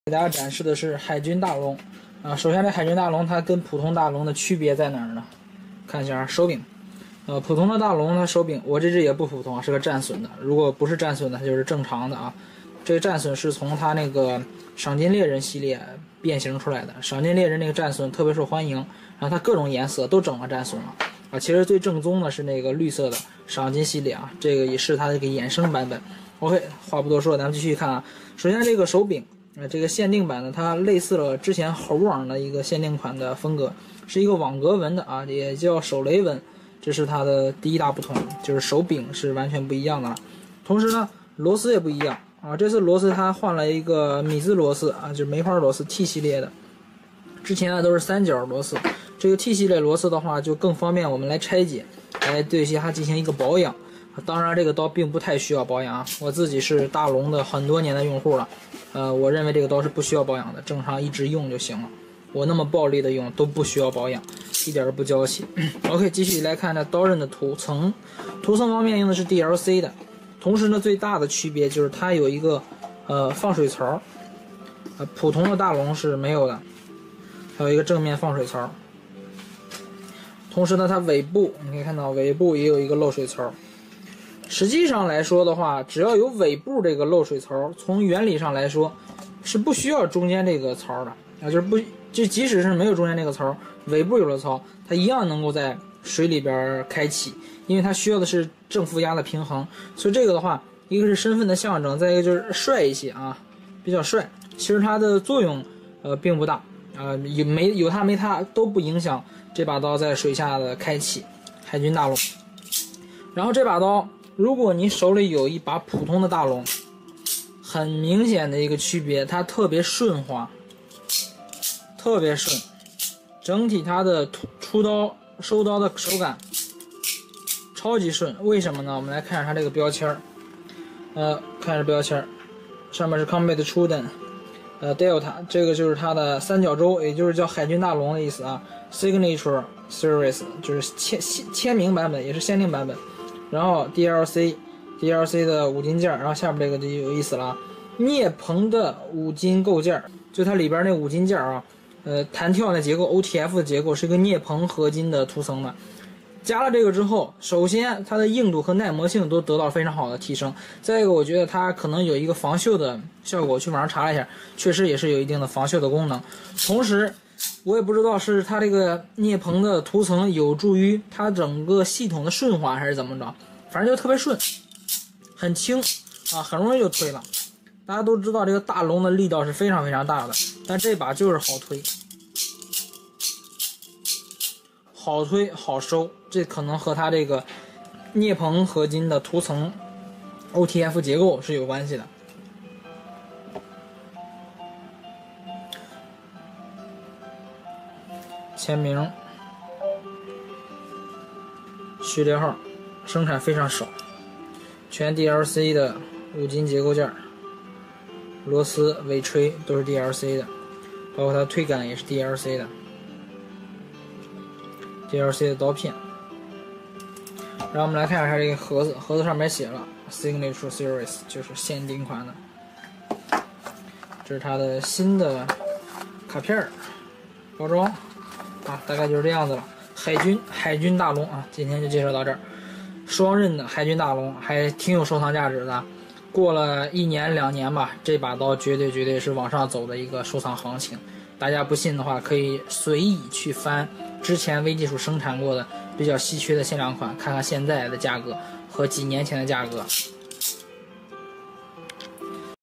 给大家展示的是海军大龙啊。首先，这海军大龙它跟普通大龙的区别在哪儿呢？看一下手柄，普通的大龙它手柄，我这只也不普通啊，是个战损的。如果不是战损的，它就是正常的啊。这个战损是从它那个赏金猎人系列变形出来的。赏金猎人那个战损特别受欢迎，然后它各种颜色都整了战损了啊。其实最正宗的是那个绿色的赏金系列啊，这个也是它的一个衍生版本。OK， 话不多说，咱们继续看啊。首先这个手柄。这个限定版的它类似了之前猴网的一个限定款的风格，是一个网格纹的啊，也叫手雷纹，这是它的第一大不同，就是手柄是完全不一样的了。同时呢，螺丝也不一样啊，这次螺丝它换了一个米字螺丝啊，就是梅花螺丝 T 系列的，之前呢都是三角螺丝，这个 T 系列螺丝的话就更方便我们来拆解，来对它进行一个保养。当然，这个刀并不太需要保养啊，我自己是大龙的很多年的用户了，我认为这个刀是不需要保养的，正常一直用就行了。我那么暴力的用都不需要保养，一点都不娇气。OK， 继续来看这刀刃的涂层方面用的是 DLC 的，同时呢，最大的区别就是它有一个放水槽，普通的大龙是没有的，还有一个正面放水槽。同时呢，它尾部你可以看到尾部也有一个漏水槽。实际上来说的话，只要有尾部这个漏水槽，从原理上来说是不需要中间这个槽的啊，就即使是没有中间这个槽，尾部有了槽，它一样能够在水里边开启，因为它需要的是正负压的平衡。所以这个的话，一个是身份的象征，再一个就是帅一些啊，比较帅。其实它的作用并不大啊，有它没它都不影响这把刀在水下的开启。海军大龙，然后这把刀。如果你手里有一把普通的大龙，很明显的一个区别，它特别顺滑，特别顺，整体它的出刀收刀的手感超级顺。为什么呢？我们来看一下它这个标签看一下标签，上面是 Combat Trident Delta， 这个就是它的三角洲，也就是叫海军大龙的意思啊。Signature Series 就是签名版本，也是限定版本。然后 DLC 的五金件，然后下面这个就有意思了啊，镍硼的五金构件，就它里边那五金件啊，弹跳的结构 OTF 的结构是一个镍硼合金的涂层的。加了这个之后，首先它的硬度和耐磨性都得到非常好的提升。再一个，我觉得它可能有一个防锈的效果，去网上查了一下，确实也是有一定的防锈的功能。同时，我也不知道是它这个镍硼的涂层有助于它整个系统的顺滑还是怎么着，反正就特别顺，很轻啊，很容易就推了。大家都知道这个大龙的力道是非常非常大的，但这把就是好推，好推好收，这可能和它这个镍硼合金的涂层 OTF 结构是有关系的。签名，序列号，生产非常少，全 DLC 的五金结构件，螺丝、尾吹都是 DLC 的，包括它推杆也是 DLC 的 ，DLC 的刀片。然后我们来看一下这个盒子，盒子上面写了 Signature Series， 就是限定款的。这是它的新的卡片包装。大概就是这样子了。海军大龙啊，今天就介绍到这儿。双刃的海军大龙还挺有收藏价值的。过了1年2年吧，这把刀绝对是往上走的一个收藏行情。大家不信的话，可以随意去翻之前微技术生产过的比较稀缺的限量款，看看现在的价格和几年前的价格。